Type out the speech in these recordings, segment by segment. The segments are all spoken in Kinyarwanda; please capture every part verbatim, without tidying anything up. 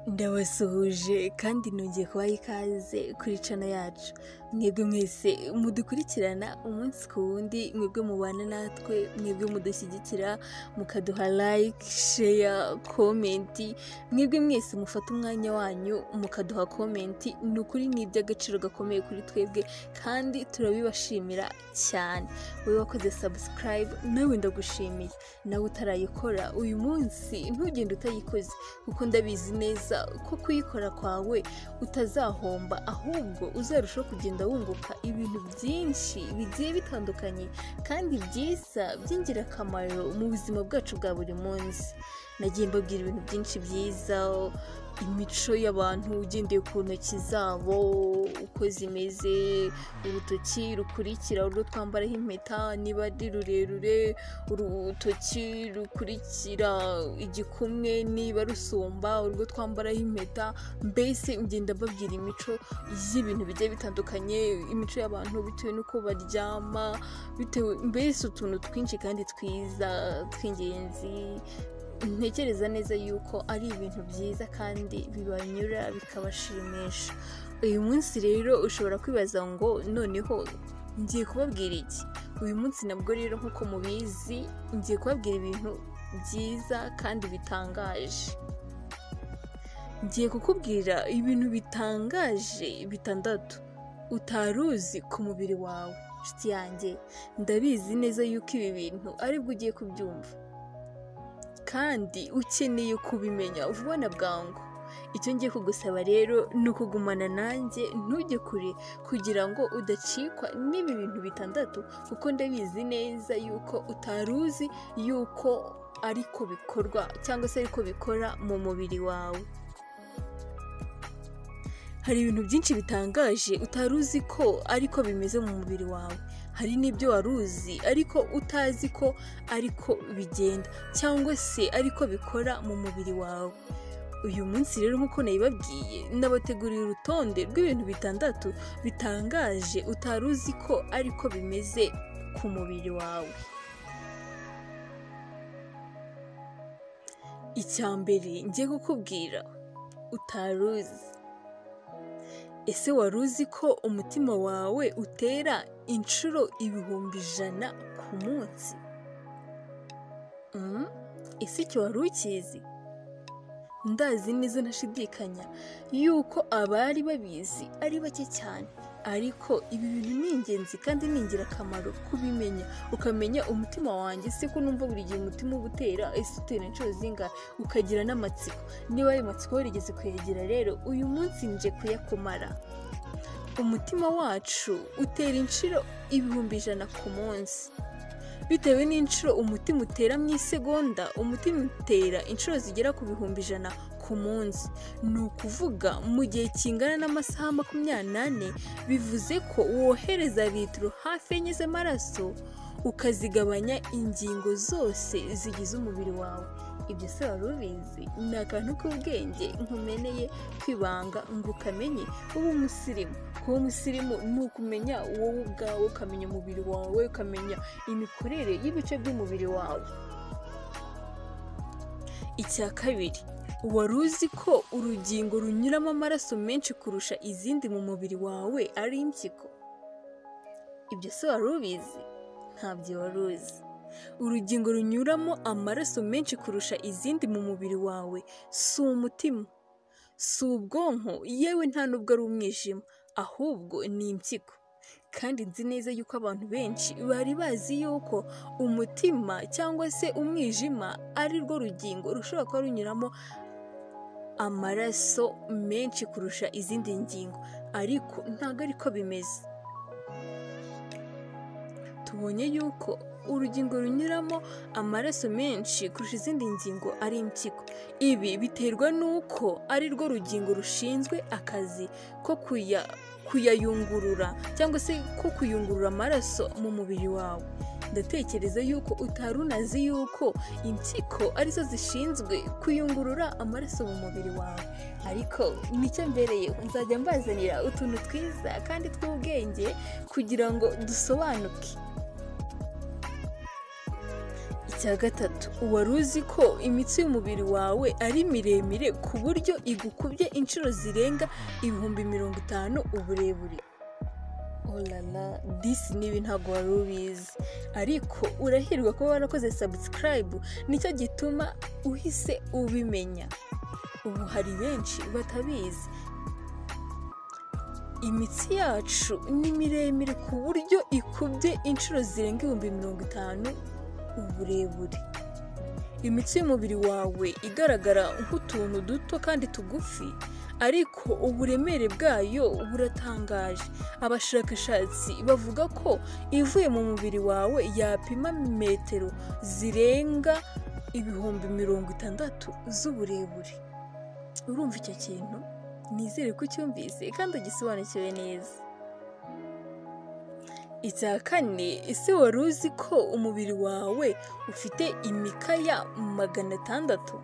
Ndabasuhuje kandi nongeye kubaha ikaze kuri channel yacu. Mwebwe mwese mudukurikirana umunsi ku wundi, mwebwe mubana natwe, mwebwe mudushyigikira mukaduha like, share, comment, mwebwe mwese mufata umwanya wanyu mukaduha comment, nukuri ni iby'agaciro gakomeye kuri twebwe kandi turabibashimira cyane. Wowe wakoze subscribe nawe ndagushimiye, nawe utarayikora uyu munsi ntugende utayikoze kuko ndabizi neza ko kuyikora kwawe utazahomba, ahubwo uzarushaho kugenda wunguka ibintu byinshi bigiye bitandukanye kandi byiza by'ingirakamaro mu buzima bwacu bwa buri munsi. Nagiye mbabwira ibintu byinshi byiza, imico y'abantu ugendeye ku ntoki zabo uko zimeze, urutoki rukurikira urwo twambaraho impeta niba ari rurerure, urutoki rukurikira igikumwe niba rusumba urwo twambaraho impeta. Mbese ngenda mbabwira imico y'ibintu bigiye bitandukanye, imico y'abantu bitewe n'uko baryama, bitewe mbese utuntu twinshi kandi twiza tw'ingenzi. Ntekereza neza yuko ari ibintu byiza kandi bibanyura bikabashimisha. Uyu munsi rero ushobora kwibaza ngo noneho ngiye kubabwira iki? Uyu munsi nabwo rero nk'uko mubizi ngiye kubabwira ibintu byiza kandi bitangaje. Ngiye kukubwira ibintu bitangaje bitandatu utaruzi ku mubiri wawe. Nshuti yanjye, ndabizi neza yuko ibi bintu aribwo ugiye kubyumva kandi ukeneye kubimenya vuba na bwangu. Icyo ngiye kugusaba rero ni ukugumana nanjye ntujye kure kugira ngo udacikwa n'ibi bintu bitandatu, kuko ndabizi neza yuko utaruzi yuko ariko bikorwa cyangwa se ariko bikora mu mubiri wawe. Hari ibintu byinshi bitangaje utaruzi ko ariko bimeze mu mubiri wawe. Hari n'ibyo waruzi ariko utazi ko ariko bigenda cyangwa se ariko bikora mu mubiri wawe. Uyu munsi rero nk'uko nabibabwiye, nabateguriye urutonde rw'ibintu bitandatu bitangaje utaruzi ko ariko bimeze ku mubiri wawe. Icya mbere ngiye kukubwira utaruzi. Ese waruzi ko umutima wawe utera inshuro ibihumbi ijana ku munsi? Mm? Ese icyo wari ukizi? Ndazi neza ntashidikanya yuko abari babizi ari bake cyane, ariko ibi bintu ni ingenzi kandi ni ingirakamaro kubimenya, ukamenya umutima wanjye. Se ko numva buri gihe umutima uba utera, ese utera inshuro zingahe? Ukagira n'amatsiko. Niba ayo matsiko warigeze kuyegera rero, uyu munsi nje kuyakumara. Umutima wacu utera inshuro ibihumbi ijana ku munsi. Bitewe n'inshuro umutima utera mu isegonda, umutima utera inshuro zigera ku bihumbi ijana ku munsi. Ni ukuvuga mu gihe kingana n'amasaha makumyabiri n'ane, bivuze ko wohereza litiro hafi enye z'amaraso ukazigabanya ingingo zose zigize umubiri wawe. Ibyo se wari ubizi? Ni akantu k'ubwenge nkumeneye kwibanga ngo ukamenye uba umusirimu. Kuba umusirimu ni ukumenya wowe ubwawe, ukamenya umubiri wawe, ukamenya imikorere y'ibice by'umubiri wawe. Icya kabiri, wari uzi ko urugingo runyuramo amaraso menshi kurusha izindi mu mubiri wawe ari impyiko? Ibyo se wari ubizi? Ntabyo wari uzi. Urugingo runyuramo amaraso menshi kurusha izindi mu mubiri wawe si umutima, si ubwonko, yewe nta nubwo ari umwijima, ahubwo ni impyiko. Kandi nzi neza yuko abantu benshi bari bazi yuko umutima cyangwa se umwijima ari rwo rugingo rushobora kuba runyuramo amaraso menshi kurusha izindi ngingo, ariko ntabwo ariko bimeze. Tubonye yuko urugingo runyuramo amaraso menshi kurusha izindi ngingo ari impyiko. Ibi biterwa n'uko ari rwo rugingo rushinzwe akazi ko kuya kuyayungurura cyangwa se ko kuyungurura amaraso mu mubiri wawe. Ndatekereza yuko utari unazi yuko impyiko arizo zishinzwe kuyungurura amaraso mu mubiri wawe, ariko nicyo mbereye nzajya mbazanira utuntu twiza kandi tw'ubwenge kugira ngo dusobanuke. icya gatatu, wari uzi ko imitsi y'umubiri wawe ari miremire ku buryo igukubye inshuro zirenga ibihumbi mirongo itanu uburebure? olala disi nibi ntabwo wari ubizi, ariko urahirwa kuba warakoze subscribe, nicyo gituma uhise ubimenya. Ubu hari benshi batabizi, imitsi yacu ni miremire ku buryo ikubye inshuro zirenga ibihumbi mirongo itanu uburebure. Imitsi y'umubiri wawe igaragara nk'utuntu duto kandi tugufi, ariko uburemere bwayo buratangaje. Abashakashatsi bavuga ko ivuye mu mubiri wawe yapima metero zirenga ibihumbi mirongo itandatu z'uburebure. Urumva icyo kintu? Nizere ko ucyumvise kandi ugisobanukiwe neza. Icya kane, ese wari uzi ko umubiri wawe ufite imikaya magana atandatu?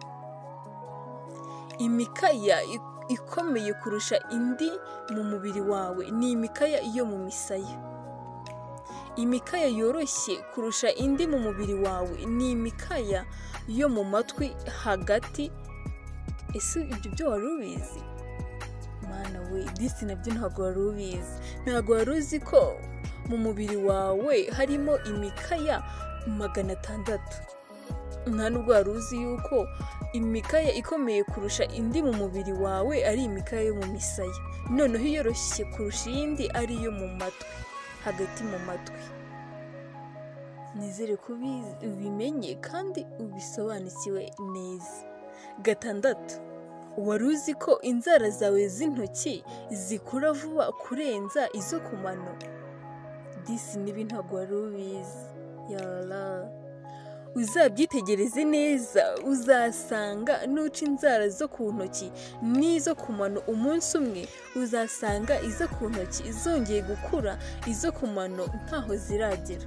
Imikaya ikomeye kurusha indi mu mubiri wawe ni imikaya yo mu misaya. Imikaya yoroshye kurusha indi mu mubiri wawe ni imikaya yo mu matwi hagati. Ese ibyo byo wari ubizi? Mana we, disi nabyo ntabwo wari ubizi. Ntabwo wari uzi ko mu mubiri wawe harimo imikaya magana atandatu. Nta nubwo wari uzi yuko imikaya ikomeye kurusha indi mu mubiri wawe ari imikaya yo mu misaya, noneho iyoroshye kurusha iyindi ari iyo mu matwi hagati mu matwi. Nizere ko ubimenye kandi ubisobanukiwe neza. Gatandatu, wari uzi ko inzara zawe z'intoki zikura vuba kurenza izo ku mano? Disi nibi ntabwo wari ubizi. Yala, uzabyitegereze neza, uzasanga nuca inzara zo ku ntoki n'izo ku mano umunsi umwe, uzasanga izo ku ntoki zongeye gukura, izo ku mano ntaho ziragera.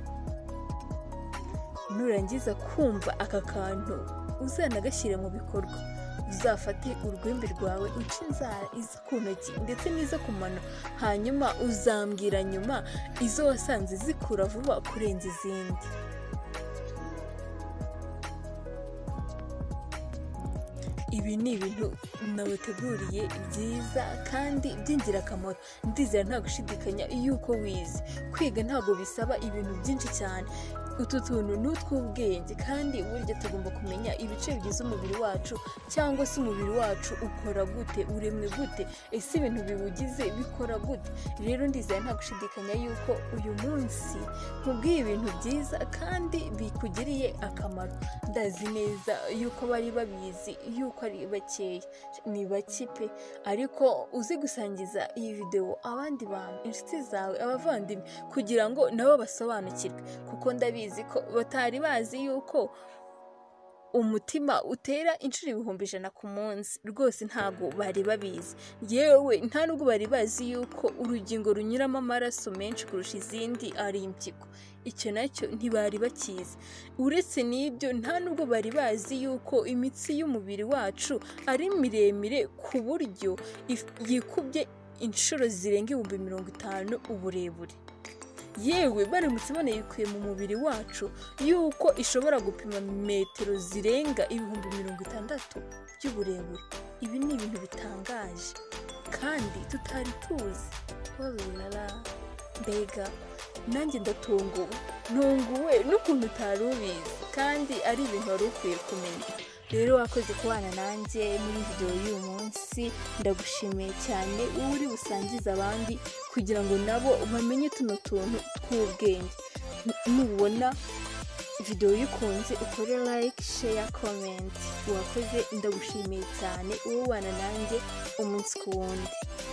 Nurangiza kumva aka kantu uzanagashyire mu bikorwa. Uzafate urwembe rwawe uca inzara izo ku ntoki ndetse n'izo ku mano, hanyuma uzambwira nyuma izo wasanze zikura vuba kurenza izindi. Ibi ni ibintu nabateguriye byiza kandi by'ingirakamaro. Ndizera nta gushidikanya yuko wize. Kwiga ntabwo bisaba ibintu byinshi cyane. Utu tuntu ni utw'ubwenge, kandi burya tugomba kumenya ibice bigize umubiri wacu, cyangwa se umubiri wacu ukora gute, uremwe gute, ese ibintu biwugize bikora gute. Rero ndizera nta gushidikanya yuko uyu munsi nkubwiye ibintu byiza kandi bikugiriye akamaro. Ndazi neza yuko bari babizi yuko ari bakeya, ni bake pe, ariko uzi gusangiza iyi video abandi bantu, inshuti zawe, abavandimwe, kugira ngo nabo basobanukirwe, kuko ndabizi ko batari bazi yuko umutima utera inshuro ibihumbi ijana ku munsi. Rwose ntago bari babizi, yewe nta nubwo bari bazi yuko urugingo runyuramo amaraso menshi kurusha izindi ari impyiko. Icyo nacyo ntibari bakizi. Uretse n'ibyo, nta nubwo bari bazi yuko imitsi y'umubiri wacu ari miremire ku buryo yikubye inshuro zirenga ibihumbi mirongo itanu uburebure. Yewe baramutse banayikuye mu mubiri wacu yuko ishobora gupima metero zirenga ibihumbi mirongo itandatu by'uburebure. Ibi ni ibintu bitangaje kandi tutari tuzi. Olala, mbega nanjye ndatunguwe, ntunguwe n'ukuntu utari ubizi kandi ari ibintu wari ukwiye kumenya. Rero wakoze kubana nanjye muri video y'uyu munsi, ndagushimiye cyane. Wowe uri busangize abandi kugira ngo nabo bamenye tuno tuntu tw'ubwenge. Nubona video yikunze ukore like, share, comment. Wakoze, ndagushimiye cyane. Wowe ubana nanjye umunsi ku wundi.